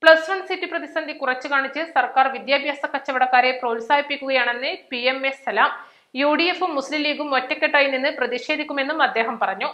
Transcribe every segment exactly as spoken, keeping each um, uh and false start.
Plus one seat പ്രതിസന്ധി കുറച്ചു കാണിച്ച് സർക്കാർ വിദ്യാഭ്യാസ കച്ചവടക്കാരെ പ്രോത്സാഹിപ്പിക്കുകയാണെന്ന് P M A Salam. U D എഫും മുസ്ലിം ലീഗും ഒറ്റക്കെട്ടായി നിന്ന് പ്രതിഷേധിക്കുമെന്നും അദ്ദേഹം പറഞ്ഞു.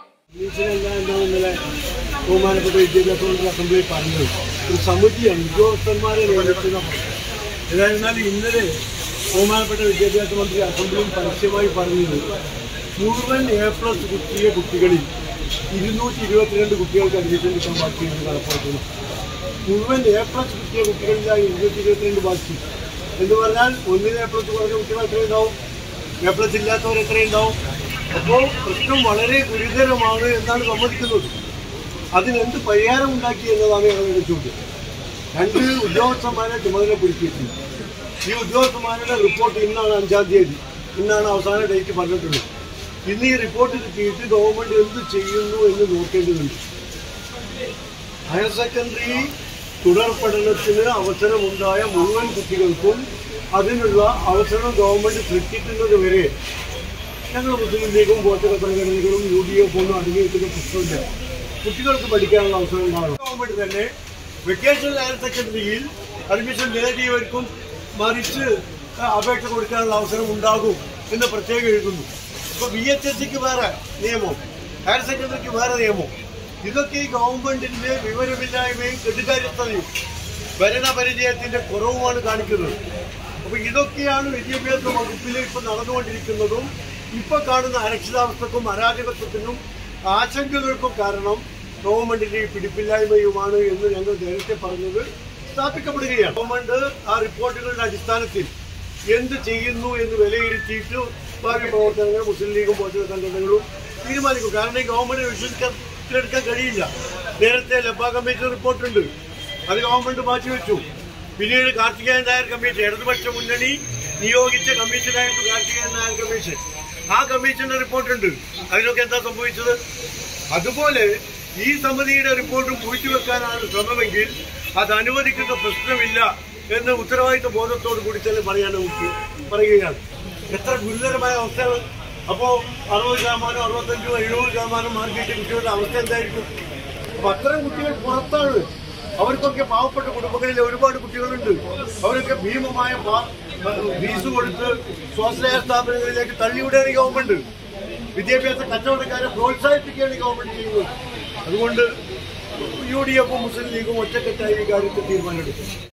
ബഹുമാനപ്പെട്ട വിദ്യാഭ്യാസ മന്ത്രി അസംബ്ലിയിൽ പറഞ്ഞത് ഒരു സമിതിയാണ് ഉദ്യോഗസ്ഥന്മാരെ നിയമിക്കുന്ന. ഏതായിരുന്നാലും ഇന്നലെ ബഹുമാനപ്പെട്ട വിദ്യാഭ്യാസ മന്ത്രി അസംബ്ലിയിൽ പരസ്യമായി പറഞ്ഞത് മുഴുവൻ എ പ്ലസ് കിട്ടിയ കുട്ടികളിൽ ഇരുന്നൂറ്റി ഇരുപത്തിരണ്ട് കുട്ടികൾക്ക് അഡ്മിഷൻ കിട്ടാൻ ബാക്കിയാണ് നടപ്പാക്കുന്നത്. മുഴുവൻ എ പ്ലസ് കിട്ടിയ കുട്ടികളിലായി ഇരുന്നൂറ്റി ഇരുപത്തിരണ്ട് ബാക്കി എന്ന് പറഞ്ഞാൽ ഒന്നിന് എ പ്ലസ് കുറഞ്ഞ കുട്ടികൾ എത്രയുണ്ടാവും, എ പ്ലസ് ഇല്ലാത്തവർ എത്രയുണ്ടാവും? അപ്പോൾ പ്രശ്നം വളരെ ഗുരുതരമാണ് എന്നാണ് സമ്മതിക്കുന്നത്. അതിനെന്ത് പരിഹാരം ഉണ്ടാക്കി എന്നതാണ് ഞങ്ങളുടെ ചോദ്യം. രണ്ട് ഉദ്യോഗസ്ഥന്മാരെ ചുമതലപ്പെടുത്തിയിട്ടുണ്ട്. ഈ ഉദ്യോഗസ്ഥന്മാരുടെ റിപ്പോർട്ട് ഇന്നാണ് അഞ്ചാം തീയതി, ഇന്നാണ് അവസാന ഡേറ്റ് പറഞ്ഞിട്ടുള്ളത്. ഇന്ന് ഈ റിപ്പോർട്ട് കിട്ടിയിട്ട് ഗവൺമെന്റ് എന്ത് ചെയ്യുന്നു എന്ന് നോക്കേണ്ടതുണ്ട്. ഹയർ സെക്കൻഡറി തുടർ പഠനത്തിന് അവസരമുണ്ടായ മുഴുവൻ കുട്ടികൾക്കും അതിനുള്ള അവസരം ഗവൺമെന്റ് സൃഷ്ടിക്കുന്നത് വരെ ഞങ്ങൾ മുസ്ലിം ലീഗും പോഷക സംഘടനകളും യു ഡി എഫ് ഒന്നും അടങ്ങിയിരിക്കുന്ന പ്രശ്നമില്ല. കുട്ടികൾക്ക് പഠിക്കാനുള്ള അവസരം ഉണ്ടാകും. ഗവൺമെന്റ് തന്നെ വെക്കേഷണൽ ഹയർ സെക്കൻഡറിയിൽ അഡ്മിഷൻ നേടിയവർക്കും മറിച്ച് അപേക്ഷ കൊടുക്കാനുള്ള അവസരം ഉണ്ടാകും എന്ന് പ്രത്യേകം എഴുതുന്നു. ഇപ്പോൾ ബി എച്ച് എസ് സിക്ക് വേറെ നിയമം, ഹയർ സെക്കൻഡറിക്ക് വേറെ നിയമം. ഇതൊക്കെ ഈ ഗവൺമെന്റിന്റെ വിവരമില്ലായ്മയും കെടുകാര്യസ്ഥതയും ഭരണപരിചയത്തിന്റെ കുറവുമാണ് കാണിക്കുന്നത്. അപ്പൊ ഇതൊക്കെയാണ് വിദ്യാഭ്യാസ വകുപ്പിൽ ഇപ്പൊ നടന്നുകൊണ്ടിരിക്കുന്നതും ഇപ്പൊ കാണുന്ന അരക്ഷിതാവസ്ഥക്കും അരാജകത്വത്തിനും ആശങ്കകൾക്കും കാരണം ഗവൺമെന്റിന്റെ ഈ പിടിപ്പില്ലായ്മയുമാണ് എന്ന് ഞങ്ങൾ നേരത്തെ പറഞ്ഞത് സ്ഥാപിക്കപ്പെടുകയാണ്. ഗവൺമെന്റ് ആ റിപ്പോർട്ടുകളുടെ അടിസ്ഥാനത്തിൽ എന്ത് ചെയ്യുന്നു എന്ന് വിലയിരുത്തിയിട്ട് ബാക്കി പ്രവർത്തനങ്ങൾ മുസ്ലിം ലീഗും പോഷക സംഘടനകളും തീരുമാനിക്കും. കാരണം ഈ ഗവൺമെന്റ് വിശ്വസിക്കാൻ എടുക്കാൻ കഴിയില്ല. നേരത്തെ ലബ കമ്മീഷൻ റിപ്പോർട്ടുണ്ട്, അത് ഗവൺമെന്റ് മാറ്റിവെച്ചു. പിന്നീട് കാർത്തികേയൻ നായർ കമ്മീഷൻ, ഇടതുപക്ഷ മുന്നണി നിയോഗിച്ച കമ്മീഷനായിരുന്നു കാർത്തികേയൻ നായർ കമ്മീഷൻ. ആ കമ്മീഷന്റെ റിപ്പോർട്ടുണ്ട്. അതിനൊക്കെ എന്താ സംഭവിച്ചത്? അതുപോലെ ഈ സമിതിയുടെ റിപ്പോർട്ടും പൂഴ്ത്തിവെക്കാനാണ് ശ്രമമെങ്കിൽ അത് അനുവദിക്കുന്ന പ്രശ്നമില്ല എന്ന് ഉത്തരവാദിത്വ ബോധത്തോട് കൂടി തന്നെ പറയാൻ നമുക്ക് പറയുകയാണ്. എത്ര ഗുരുതരമായ അവസ്ഥകൾ! അപ്പോ അറുപത് ശതമാനം അറുപത്തഞ്ചോ എഴുപത് ശതമാനം മാർക്ക് കിട്ടിയ കുട്ടികളുടെ അവസ്ഥ എന്തായിരിക്കും? അപ്പൊ അത്തരം കുട്ടികൾ പുറത്താണ്. അവർക്കൊക്കെ പാവപ്പെട്ട കുടുംബങ്ങളിലെ ഒരുപാട് കുട്ടികളുണ്ട്. അവരൊക്കെ ഭീമമായ ഫീസ് കൊടുത്ത് സ്വാശ്രയ സ്ഥാപനങ്ങളിലേക്ക് തള്ളിവിടുകയാണ് ഗവൺമെന്റ്. വിദ്യാഭ്യാസ കച്ചവടക്കാരെ പ്രോത്സാഹിപ്പിക്കുകയാണ് ഗവൺമെന്റ് ചെയ്യുന്നത്. അതുകൊണ്ട് യു ഡി എഫും മുസ്ലിം ലീഗും ഒറ്റക്കെട്ടായി ഈ കാര്യത്തിൽ തീരുമാനമെടുക്കും.